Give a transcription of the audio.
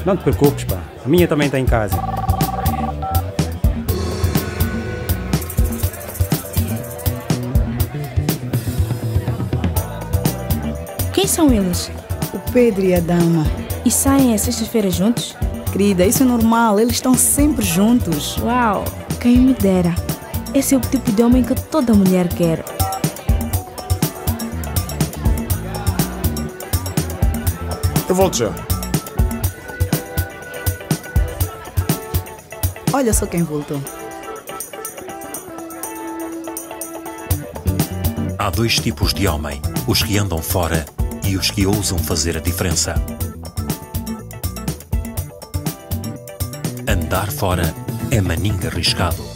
Não te preocupes, pá. A minha também está em casa. Quem são eles? O Pedro e a dama. E saem às sextas-feiras juntos? Querida, isso é normal, eles estão sempre juntos. Uau, quem me dera. Esse é o tipo de homem que toda mulher quer. Eu volto já. Olha só quem voltou. Há dois tipos de homem, os que andam fora e os que ousam fazer a diferença. Andar fora é maninho arriscado.